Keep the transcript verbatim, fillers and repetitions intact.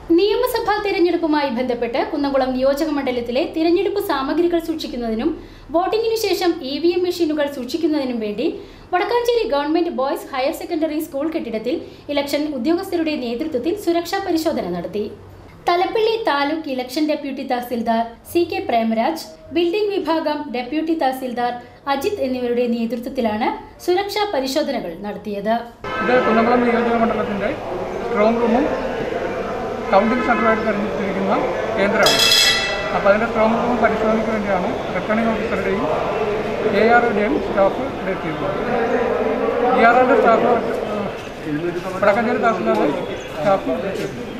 നിയമസഭാ തിരഞ്ഞെടുപ്പുമായി ബന്ധപ്പെട്ട് കുന്നംകുളം നിയോജക മണ്ഡലത്തിലെ തിരഞ്ഞെടുപ്പ് സാമഗ്രികൾ സൂക്ഷിക്കുന്നതിനും വോട്ടിംഗിനു ശേഷം ഇ വി എം മെഷീനുകൾ സൂക്ഷിക്കുന്നതിനും വേണ്ടി Vadakkanchery government boys higher secondary school കെട്ടിടത്തിൽ ഇലക്ഷൻ ഉദ്യോഗസ്ഥരുടെ നേതൃത്വത്തിൽ സുരക്ഷാ പരിശോധന നടത്തി. Thalappally taluk election deputy tahsildar C K Premaraj, building വിഭാഗം ഡെപ്യൂട്ടി തഹസിൽദാർ അജിത് എന്നിവരുടെ നേതൃത്വത്തിലാണ് സുരക്ഷാ പരിശോധനകൾ നടത്തിയത്. ഇത് കുന്നംകുളം നിയോജക മണ്ഡലത്തിന്റെ സ്ട്രോങ് റൂമും കൗണ്ടിംഗ് സെന്ററായിട്ട് തെരഞ്ഞെടുത്തിരിക്കുന്ന കേന്ദ്രമാണ്. അപ്പോൾ അതിൻ്റെ സ്ട്രോങ് റൂം പരിശോധനയ്ക്ക് വേണ്ടിയാണ് റിട്ടേണിംഗ് ഓഫീസറുടെയും എ ആറുടെയും സ്റ്റാഫ് ഇവിടെ എത്തിയിട്ടുള്ളത്. ഇ ആർ ആറിൻ്റെ സ്റ്റാഫ് വടക്കാഞ്ചേരി തഹസിൽദാരുടെ സ്റ്റാഫ് ഇവിടെ എത്തിയിട്ടുണ്ട്.